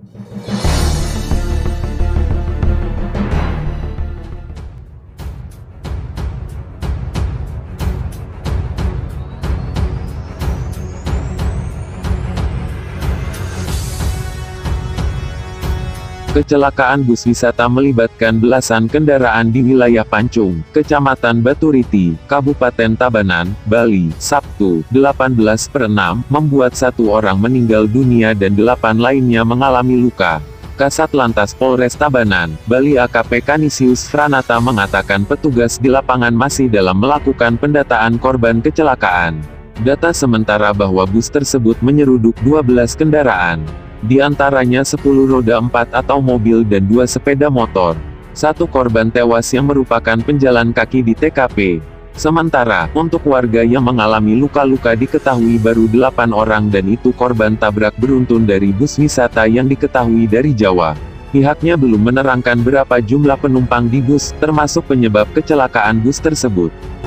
Kecelakaan bus wisata melibatkan belasan kendaraan di wilayah Pancung, Kecamatan Baturiti, Kabupaten Tabanan, Bali, Sabtu, 18/6, membuat 1 orang meninggal dunia dan 8 lainnya mengalami luka. Kasat Lantas Polres Tabanan, Bali AKP Kanisius Franata mengatakan petugas di lapangan masih dalam melakukan pendataan korban kecelakaan. Data sementara bahwa bus tersebut menyeruduk 12 kendaraan. Di antaranya 10 roda 4 atau mobil dan 2 sepeda motor. 1 korban tewas yang merupakan penjalan kaki di TKP. Sementara, untuk warga yang mengalami luka-luka diketahui baru 8 orang dan itu korban tabrak beruntun dari bus wisata yang diketahui dari Jawa. Pihaknya belum menerangkan berapa jumlah penumpang di bus, termasuk penyebab kecelakaan bus tersebut.